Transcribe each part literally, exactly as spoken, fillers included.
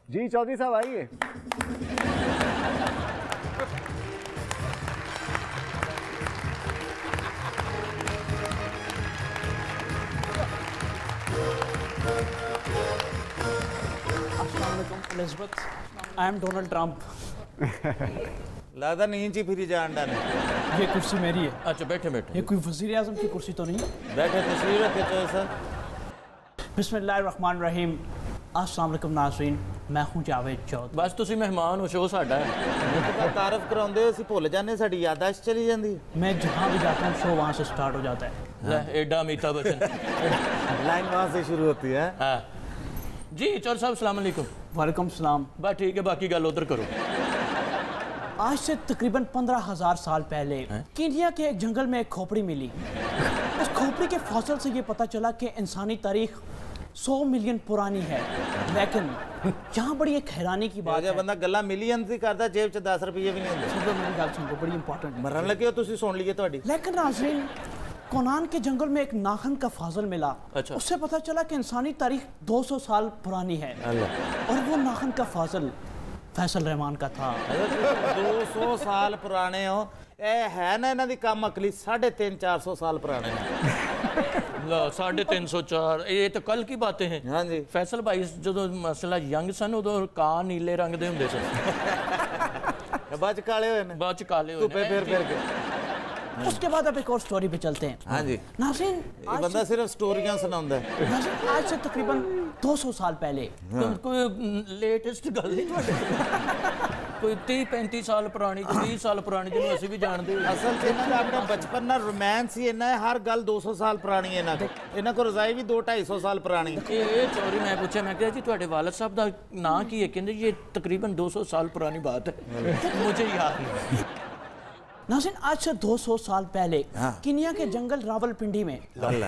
जी चौधरी साहब आइए। Elizabeth, I am Donald Trump. लगता नींद ही फिरी जान डाने। ये कुर्सी मेरी है। अच्छा बैठे बैठे। ये कोई वज़ीर आज़म की कुर्सी तो नहीं? बैठे तस्वीर रखे तो सर। बिस्मिल्लाहिर्रहमानिर्रहीम। अस्सलाम वालेकुम नाज़रीन, मैं हूँ जावेद चौधरी। बस तुसी मेहमान हो, शो साडा है। तारफ कराउंदे असीं भुल जाने, साडी याददाश्त चली जांदी। मैं जहाँ भी जाता हूँ शो वहाँ से स्टार्ट हो जाता है। एडा अमिताभ बच्चन। लाइन वहाँ से शुरू होती है। हाँ जी चौधरी साहब अस्सलाम वालेकुम। वालेकुम सलाम। बस ठीक है, बाकी गल उधर करो। आज से तकरीबन पंद्रह हजार साल पहले कीनिया के एक जंगल में एक खोपड़ी मिली। उस खोपड़ी के फॉसिल से ये पता चला कि इंसानी तारीख सौ मिलियन पुरानी है। लेकिन यहाँ बड़ी एक हैरानी की बात है, बंदा गल्ला मिलियन दी करदा, जेब च दस रुपये भी नहीं होंदे। सुनो मेरी गल सुनो, बड़ी इंपॉर्टेंट। मरन लगे हो तुसी, सुन लीजिए ਤੁਹਾਡੀ। लेकिन नाज़रीन, कोनान के जंगल में एक नाखन का फाजल मिला। अच्छा। उससे पता चला कि इंसानी तारीख दो सौ साल पुरानी है। और वो नाखन का फाजल फैसल रहमान का था। दो सौ साल पुराने हो, ए है ना इन्हां दी कम अकली साढ़े तीन चार सौ साल पुराने ला साढ़े तीन सौ चार, ये तो कल की बातें हैं। हाँ जी। फैसल भाई जो मसला यंग सन उदो कां नीले रंग दे हुंदे सन। बाद च काले होए ने, बाद च काले होए धुप्पे फिर फिर के। उसके बाद अब एक और स्टोरी पे चलते हैं। हाँ जी। नाज़रीन, ये बंदा सिर्फ स्टोरियां सुनाਉਂदा है। नाज़रीन, आज से तकरीबन दो सौ साल पहले कोई लेटेस्ट गल नहीं तुहाडे कोई तीस पैंतीस साल पुरानी बीस साल पुरानी जिन्होंने असीं भी जानते। असल च इन्हां दा अपना बचपन ना रोमांस ही इन्ना है, हर गल दो सौ साल पुरानी है इन्हां को। इन्हां को रजाई भी दो ढाई सौ साल पुरानी। ये चौधरी मैं पूछा, मैं कहा जी तुहाडे वालिद साहब दा नाम की है? कहंदे ये तकरीबन दो सौ साल पुरानी बात है, मुझे याद नहीं। नाज़रीन, आज से दो सौ साल पहले कीनिया के जंगल रावलपिंडी में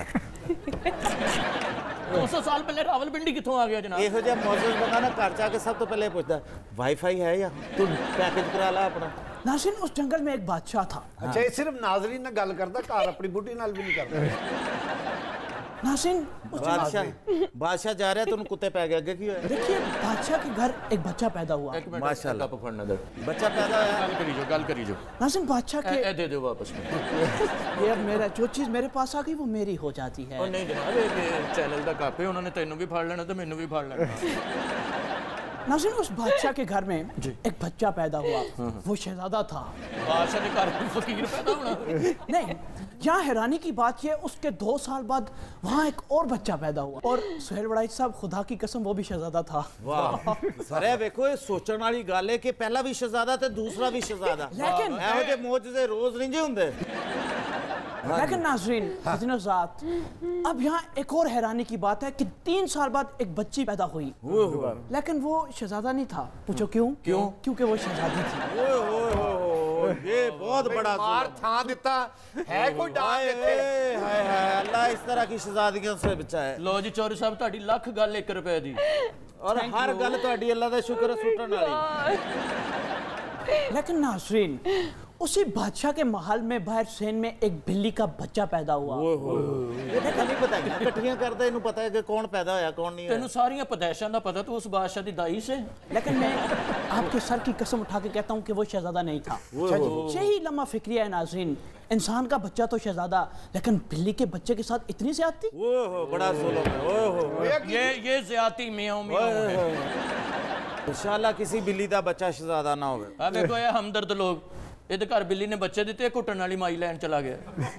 दो सौ साल पहले रावलपिंडी कितों आ गया जनाब? ਇਹੋ ਜਿਹਾ ਮੌਜੂਦ ਬੰਦਾ ਨਾ ਘਰ ਜਾ ਕੇ ਸਭ ਤੋਂ ਪਹਿਲੇ ਪੁੱਛਦਾ ਵਾਈਫਾਈ ਹੈ ਜਾਂ ਤੂੰ ਪੈਕੇਜ ਕਰਾ ਲਾ ਆਪਣਾ। नाज़रीन, उस जंगल में एक बादशाह था। अच्छा ये सिर्फ नाजरीन ना गल करदा, घर अपनी बुढ़ी नाल भी नहीं करदा। नाज़रीन, उस जंगल ਬਾਦਸ਼ਾਹ ਬਾਦਸ਼ਾਹ ਜਾ ਰਿਹਾ, ਤੈਨੂੰ ਕੁੱਤੇ ਪੈ ਗਏ, ਅੱਗੇ ਕੀ ਹੋਇਆ? देखिए, बादशाह के घर एक बच्चा पैदा हुआ। एक मिनट, माशाल्लाह। कप फड़ना दे। ਬੱਚਾ ਪੈਦਾ ਹੋਇਆ। गल करी जो, गल करी जो। नाज़रीन, बादशाह ए, ए के दे दो वापस में। ये अब मेरा जो चीज़ मेरे पास आ गई वो मेरी हो जाती है। ओ नहीं जनाब, ये चैनल दा कप है, उन्होंने तेनू भी फाड़ लेना तो मैनू भी फाड़ लेना। नाज़रीन, उस बादशाह के घर में एक बच्चा पैदा हुआ। वो शहजादा था। बादशाह ने घर में फकीर पैदा होना। नहीं, यहाँ हैरानी की बात ये, उसके दो साल बाद वहाँ एक और बच्चा पैदा हुआ। और सुहेल वड़ाइच साहब, खुदा की कसम वो भी शहजादा था। वाह सरे वेखो, ये सोचण वाली गल है कि पहला भी शहजादा ते दूसरा भी शहजादा। लेकिन ਇਹੋ ਜਿਹੇ ਮੌਜੂਜ਼ੇ रोज नहीं जे हुंदे। लेकिन नाज़रीन, हज़रत, अब यहाँ एक और हैरानी की बात है कि तीन साल बाद एक बच्ची पैदा हुई। लेकिन वो शहजादा नहीं था। पूछो क्यों? क्यों? क्योंकि वो शहजादी थी। ओए ओए ओए, ये बहुत बड़ा मार जुल्म। थां दिता है कोई डाल हाय देते। हाय हाय, अल्लाह इस तरह की शहजादियों से बचाए। लो जी चौधरी साहब, तुहाडी लख गल एक रुपए दी। और हर गल तुहाडी अल्लाह दा शुक्र है सुटण वाली। लेकिन नाज़रीन, उसी बादशाह के महल में बाहर सेन में एक बिल्ली का बच्चा पैदा हुआ। ये तो नहीं पता इकट्ठियां करदा, इन्हू पता है कि कौन पैदा होया कौन नहीं तेनू होया। सारियां पैदाइशां दा पता तो उस बादशाह दी दाई से। लेकिन मैं आपके सर की कसम उठा के कहता हूँ कि वो शहजादा नहीं था। यही लम्हा फिक्रिया है नाज़रीन। इंसान का बच्चा तो शहजादा, लेकिन बिल्ली के बच्चे के साथ इतनी ज्यादती। ओहो बड़ा जुल्म है। ओहो ये ये ज्यादती मियां मियां है। इंशाल्लाह किसी बिल्ली दा बच्चा शहजादा ना होवे। आ देखो ये हमदर्द लोग, ਇਹਦੇ ਘਰ ਬਿੱਲੀ ਨੇ ਬੱਚੇ ਦਿੱਤੇ, ਘੁੱਟਣ ਵਾਲੀ ਮਾਈ ਲੈਣ ਚਲਾ ਗਿਆ।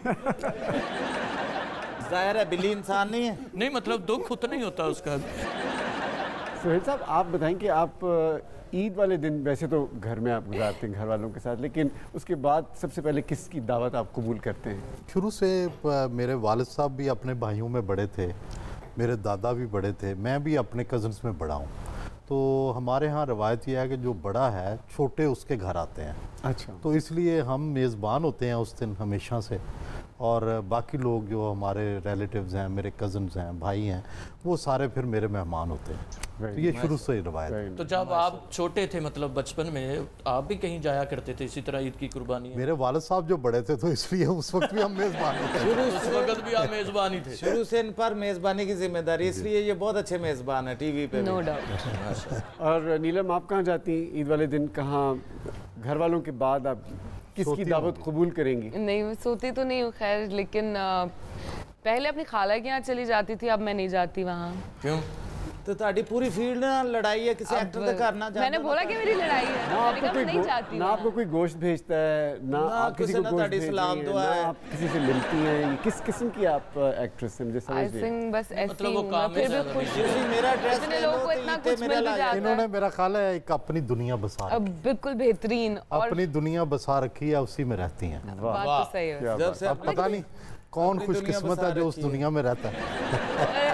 जाहिर है बिल्ली इंसान नहीं है। नहीं मतलब दुख उतना ही होता उसका। सुहेल साहब, आप बताएं कि आप ईद वाले दिन वैसे तो घर में आप गुजारते हैं घर वालों के साथ, लेकिन उसके बाद सबसे पहले किसकी दावत आप कबूल करते हैं? शुरू से मेरे वालिद साहब भी अपने भाइयों में बड़े थे, मेरे दादा भी बड़े थे, मैं भी अपने कज़न्स में बड़ा हूँ। तो हमारे यहाँ रवायत यह है कि जो बड़ा है छोटे उसके घर आते हैं। अच्छा। तो इसलिए हम मेज़बान होते हैं उस दिन हमेशा से। اور باقی لوگ جو ہمارے ریلیٹیوز ہیں، میرے کزنز ہیں، بھائی ہیں، وہ سارے پھر میرے مہمان ہوتے ہیں. تو یہ شروع سے ہی روایت ہے. تو جب آپ چھوٹے تھے مطلب بچپن میں آپ بھی کہیں جایا کرتے تھے اسی طرح عید کی قربانی؟ میرے والد صاحب جو بڑے تھے تو اس لیے اس وقت بھی ہم میزبان تھے. اس وقت بھی آپ میزبانی تھے؟ شروع سے ان پر میزبانی کی ذمہ داری، اس لیے یہ بہت اچھے میزبان ہیں ٹی وی پہ. No doubt. اور نیلم آپ کہاں جاتی ہیں عید والے دن؟ کہاں گھر والوں کے بعد آپ کس کی دعوت قبول کریں گی؟ نہیں میں سوتی تو نہیں ہوں خیر، لیکن پہلے اپنی خالہ کے یہاں چلی جاتی تھی، اب میں نہیں جاتی وہاں. کیوں؟ تو تہاڈی پوری فیلڈ نہ لڑائی ہے کسی ایکٹر دے گھر نہ جانا. میں نے بولا کہ میری لڑائی ہے، نہ آپ کو کوئی نہ آپ کو کوئی گوشت بھیجتا ہے، نہ آپ کسی کو گوشت بھیجتی ہیں، نہ آپ کسی سے ملتی ہیں. یہ کس قسم کی آپ ایکٹریس ہیں؟ مجھے سمجھ آئی نہیں. تھنک بس ایسی مطلب وہ ہوں، کام میں پھر ہے بھی خوش تسی ہوں. میرا ایڈریس اتنے لوگوں کو اتنا کچھ مل بھی جاتا انہوں ہے. نے میرا خیال ہے ایک اپنی دنیا بسا اب بالکل بہترین اور اپنی دنیا بسا رکھی ہے، اسی میں رہتی ہیں. بات تو صحیح ہے. جب سے اب پتہ نہیں کون خوش قسمت ہے جو اس دنیا میں رہتا ہے.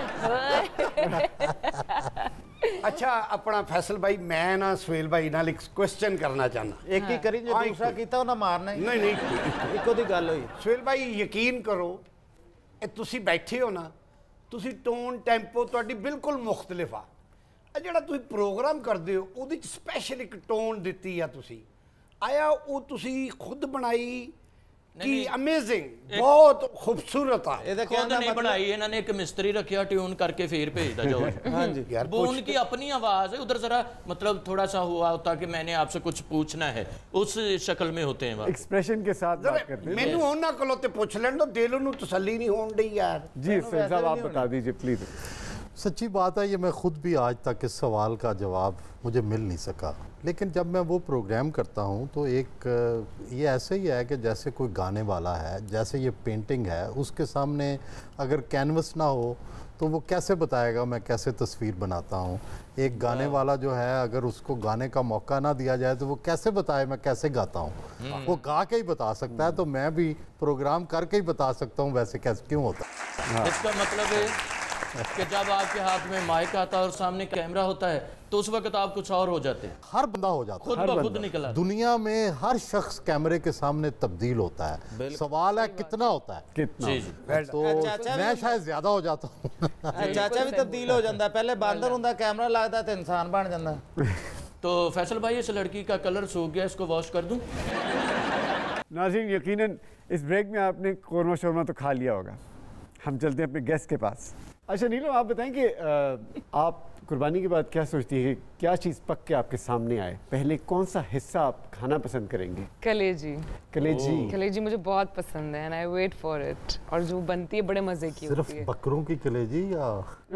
اچھا اپنا فیصل بھائی، میں نا سہیل بھائی نال ایک کوسچن کرنا چاہنا. ایک ہی کری جو دوسرا کیتا انہاں مارنا ہی. نہیں نہیں ਇੱਕੋ ਦੀ ਗੱਲ ਹੋਈ. سہیل بھائی یقین کرو ਇਹ ਤੁਸੀਂ ਬੈਠੇ ਹੋ ਨਾ, ਤੁਸੀਂ ਟੋਨ ਟੈਂਪੋ ਤੁਹਾਡੀ ਬਿਲਕੁਲ ਮੁxtਲਿਫ ਆ. ਆ ਜਿਹੜਾ ਤੁਸੀਂ ਪ੍ਰੋਗਰਾਮ ਕਰਦੇ ਹੋ ਉਹਦੇ ਚ ਸਪੈਸ਼ਲ ਇੱਕ ਟੋਨ ਦਿੱਤੀ ਆ ਤੁਸੀਂ. ਆਇਆ ਉਹ ਤੁਸੀਂ ਖੁਦ ਬਣਾਈ ਕਿ ਅਮੇਜ਼ਿੰਗ, ਬਹੁਤ ਖੂਬਸੂਰਤ ਆ. ਇਹਦਾ خود ਕਹਿਣ ਦਾ نہیں ਮਤਲਬ بڑھائی انہوں نے ایک مستری رکھیا ٹیون کر کے پھر بھیجتا جاؤ. ہاں جی ਯਾਰ وہ ان کی اپنی آواز ہے، ادھر ذرا مطلب تھوڑا سا ہوا ہوتا کہ میں نے آپ سے کچھ پوچھنا ہے، اس شکل میں ہوتے ہیں. ایکسپریشن کے ساتھ بات کرتے ہیں. ਮੈਨੂੰ ਉਹਨਾਂ ਕੋਲੋਂ ਤੇ ਪੁੱਛ ਲੈਣ ਦੋ, ਦਿਲ ਨੂੰ ਤਸੱਲੀ ਨਹੀਂ ਹੋਣ ਡਈ ਯਾਰ. جی سہیل صاحب آپ بتا دیجیے پلیز. سچی بات ہے، یہ میں خود بھی آج تک اس سوال کا جواب مجھے مل نہیں سکا. لیکن جب میں وہ پروگرام کرتا ہوں تو ایک یہ ایسے ہی ہے کہ جیسے کوئی گانے والا ہے، جیسے یہ پینٹنگ ہے، اس کے سامنے اگر کینوس نہ ہو تو وہ کیسے بتائے گا میں کیسے تصویر بناتا ہوں. ایک گانے والا جو ہے اگر اس کو گانے کا موقع نہ دیا جائے تو وہ کیسے بتائے میں کیسے گاتا ہوں. وہ گا کے ہی بتا سکتا ہے، تو میں بھی پروگرام کر کے ہی بتا سکتا ہوں ویسے کیسے کیوں ہوتا ہے. اس کا مطلب ہے کہ جب آپ کے ہاتھ میں مائک آتا ہے اور سامنے کیمرہ ہوتا ہے تو اس وقت آپ کچھ اور ہو جاتے ہیں. ہر بندہ ہو جاتا ہے. خود بخود نکلا. دنیا میں ہر شخص کیمرے کے سامنے تبدیل ہوتا ہے. سوال ہے کتنا ہوتا ہے. کتنا جی جی. تو میں شاید زیادہ ہو جاتا ہوں. چاچا بھی تبدیل ہو جاتا ہے. پہلے باندر ہوندا کیمرہ لگدا تے انسان بن جاتا. تو فیصل بھائی اس لڑکی کا کلر سوکھ گیا، اس کو واش کر دوں؟ ناظرین یقیناً اس بریک میں آپ نے قورمہ شورمہ تو کھا لیا ہوگا. ہم چلتے ہیں اپنے گیسٹ کے پاس. اچھا نیلم آپ بتائیں کہ آپ قربانی کے بعد کیا سوچتی ہے کہ کیا چیز پک کے آپ کے سامنے آئے، پہلے کون سا حصہ آپ کھانا پسند کریں گے؟ کلیجی. کلیجی. کلیجی مجھے بہت پسند ہے and I wait for it. اور جو بنتی ہے بڑے مزے کی صرف ہوتی ہے. بکروں کی کلیجی یا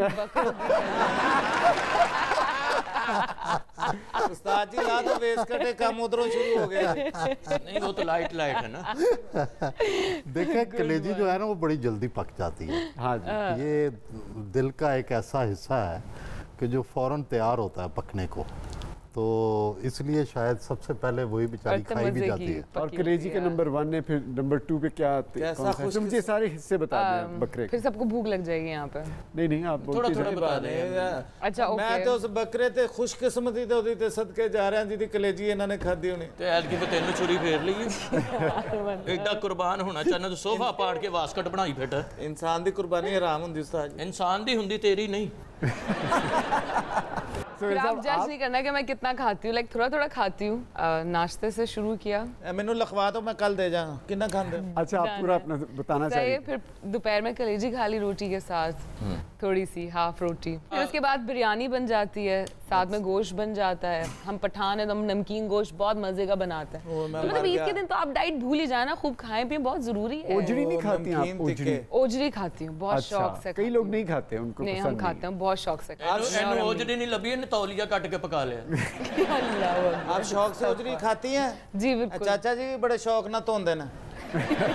استاد جی لا تو ویس کٹے کم ادھروں شروع ہو گیا. نہیں وہ تو لائٹ لائٹ ہے نا. دیکھیں کلیجی جو ہے نا وہ بڑی جلدی پک جاتی ہے. ہاں جی. یہ دل کا ایک ایسا حصہ ہے کہ جو فوراً تیار ہوتا ہے پکنے کو، تو اس لیے شاید سب سے پہلے وہی بیچاری کھائی بھی جاتی ہے. اور کلیجی کا نمبر ون ہے، پھر نمبر ٹو پہ کیا کون سا ہے؟ مجھے سارے حصے بتا دیں بکرے. پھر سب کو بھوک لگ جائے گی یہاں پہ. نہیں نہیں آپ تھوڑا تھوڑا بتا دیں. اچھا میں تو اس بکرے تے خوش قسمتی تے اودی تے صدقے جا رہا جی دی کلیجی انہاں نے کھادی ہونی. تو ایل کی تینوں چھری پھیر لیے. ایڈا قربان ہونا چاہنا تو صوفہ پاڑ کے واسکٹ بنائی بیٹھا. انسان دی قربانی حرام ہوندی استاد. انسان دی ہوندی تیری نہیں. پھر آپ جج نہیں کرنا کہ میں کتنا کھاتی ہوں، لائک تھوڑا تھوڑا کھاتی ہوں. ناشتے سے شروع کیا. مینوں لکھوا دو میں کل دے جاؤں. کتنا کھاندے؟ اچھا آپ پورا اپنا بتانا چاہیے. پھر دوپہر میں کلیجی کھا لی روٹی کے ساتھ، تھوڑی سی ہاف روٹی. پھر اس کے بعد بریانی بن جاتی ہے، ساتھ میں گوشت بن جاتا ہے. ہم پٹھان ہیں تو ہم نمکین گوشت بہت مزے کا بناتے ہیں. مطلب عید کے دن تو آپ ڈائٹ بھول ہی جائیں نا، خوب کھائیں پییں، بہت ضروری ہے. اوجڑی نہیں کھاتی ہیں آپ؟ اوجڑی اوجڑی کھاتی ہوں بہت شوق سے. کئی لوگ نہیں کھاتے، ان کو نہیں ہم کھاتے ہیں بہت شوق سے. اوجڑی نہیں لبھی نے تولیہ کٹ کے پکا لیا. آپ شوق سے اوجری کھاتی ہیں؟ جی بالکل. چاچا جی بھی بڑے شوق نہ توندے نا.